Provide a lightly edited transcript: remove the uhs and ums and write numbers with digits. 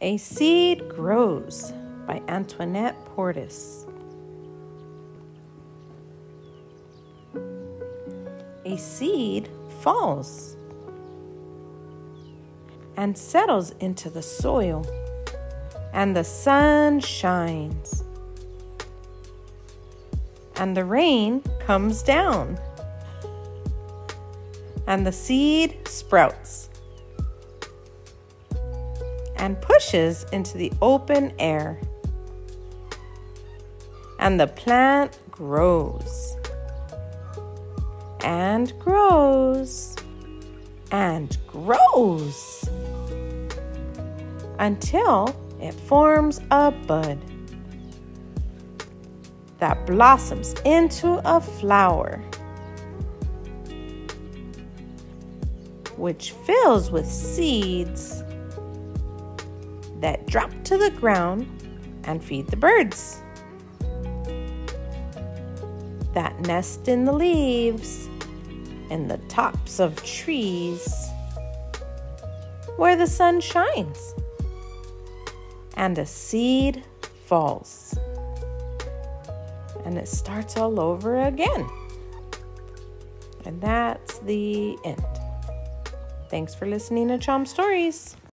A Seed Grows by Antoinette Portis. A seed falls and settles into the soil, and the sun shines, and the rain comes down, and the seed sprouts and pushes into the open air, and the plant grows and grows and grows until it forms a bud that blossoms into a flower, which fills with seeds that drop to the ground and feed the birds that nest in the leaves, in the tops of trees where the sun shines, and a seed falls and it starts all over again. And that's the end. Thanks for listening to Chom Stories.